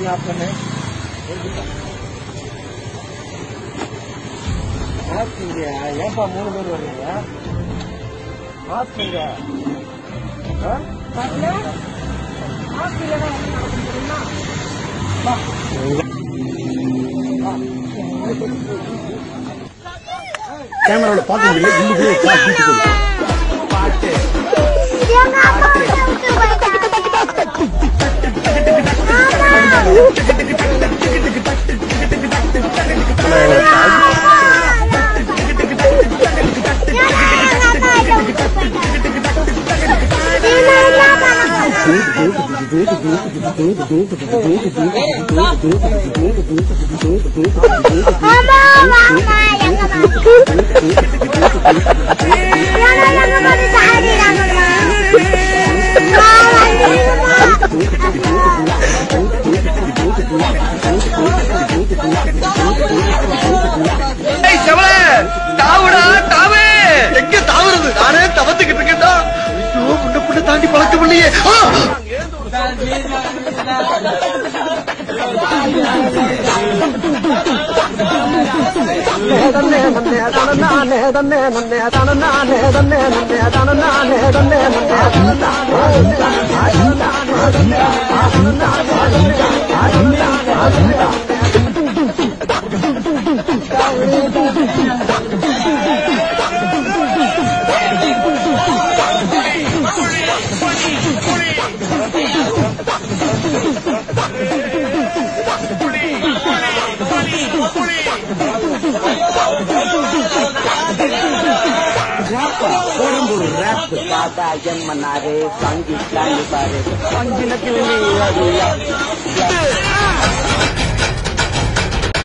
ஏன்பா 3 பேர் வர்றீங்க? மாஸ்க் கேமரால பார்க்க முடியல. பாட்டு எங்க தாவுறது? நானே தவத்துக்கிட்டு இருக்கேன்டா. முன்ன புண்ண தாண்டி பழக்கம் இல்லையே. Kata yang menarik, sanggit dan baris, panggilan